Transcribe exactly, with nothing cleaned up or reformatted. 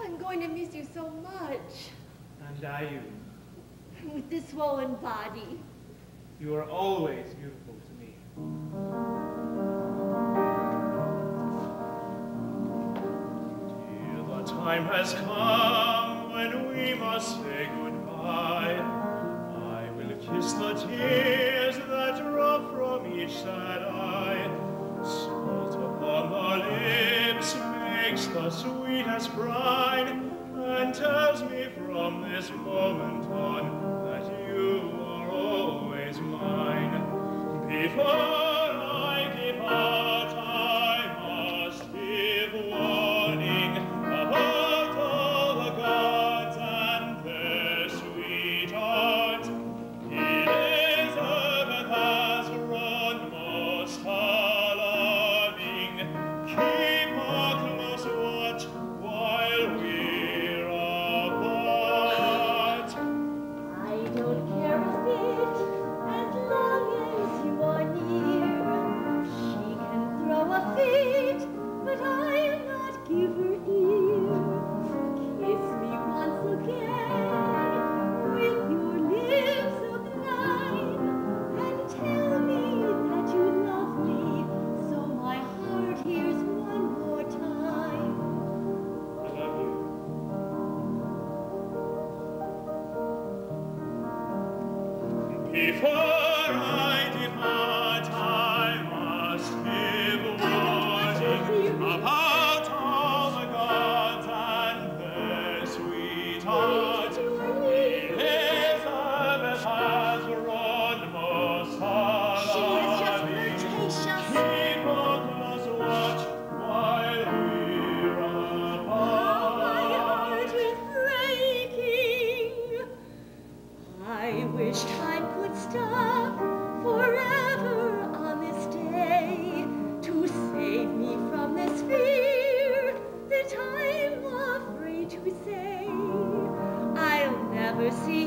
I'm going to miss you so much. And I you. With this swollen body. You are always beautiful to me. Till the time has come when we must say goodbye, I will kiss the tears that drop from each sad eye. Salt upon the lips makes the sweetest brine, and tells me from this moment on that you are always mine. Before I depart, I must give warning about all the gods and their sweetheart. Elizabeth has run most alarming. Keep a close watch while we're apart. I don't care a bit as long as you are near. She can throw a fit, but I'll not give her ear. Kiss me once again with your lips of mine, and tell me that you love me, so my heart hears one more time. I love you. Before I depart, I must give warning about all the gods and their sweethearts. Elizabeth has run most She is just alarming. flirtatious. Keep a close watch while we're How my apart. heart is breaking. I wish time could stop forever on this day to save me from this fear that I'm afraid to say. I'll never see